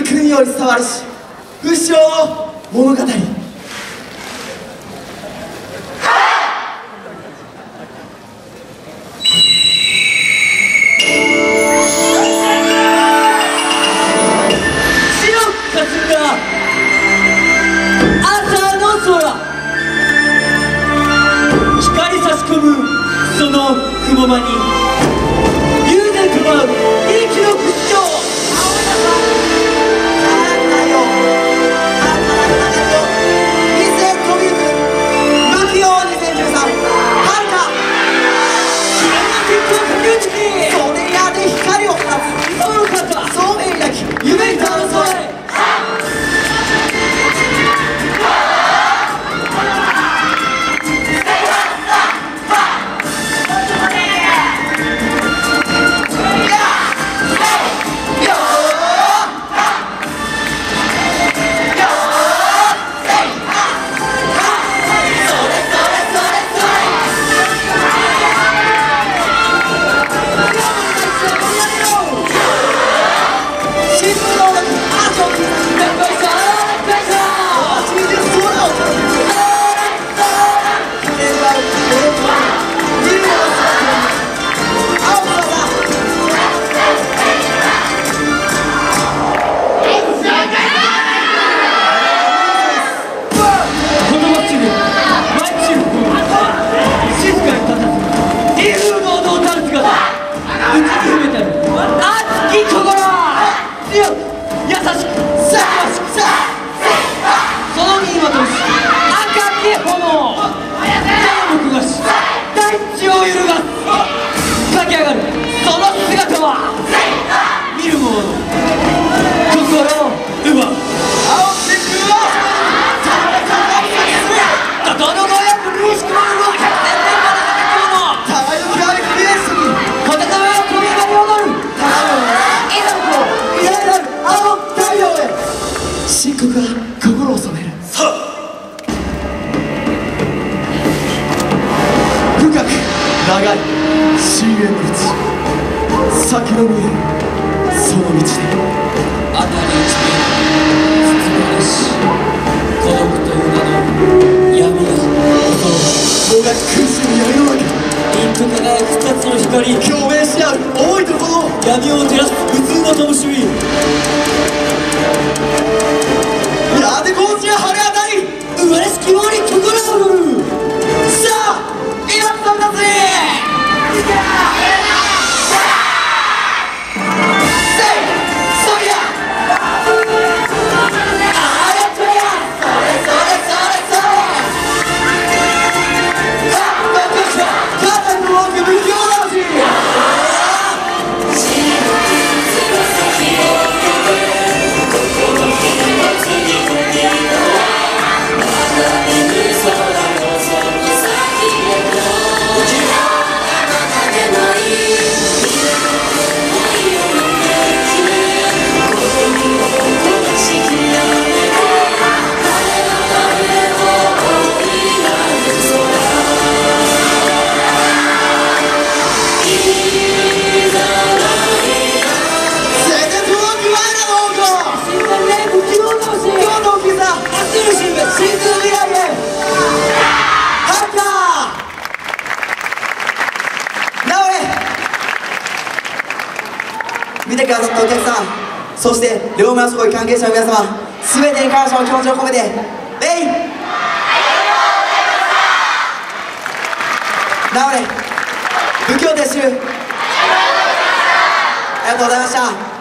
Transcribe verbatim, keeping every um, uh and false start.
国より伝わるし不死鳥の物語。 その雲間に雄然と舞う息の不死鳥。 漆黒が心を染める。さあ深く長い深淵の道、先の見えるその道で辺り一面包まれし孤独とうなの闇が襲う。 もがき苦しむ闇の中、 凛と輝く二つの光、 共鳴し合う重いところ、 闇を照らす普通の灯火。 やでこうちが晴れ当たり、 生まれし希望に心を踊る。 さあ今飛んだぜ。見てくださったお客さん、そして両村そこい関係者の皆様、全てに感謝の気持ちを込めて礼。なおね、武教撤収、ありがとうございました。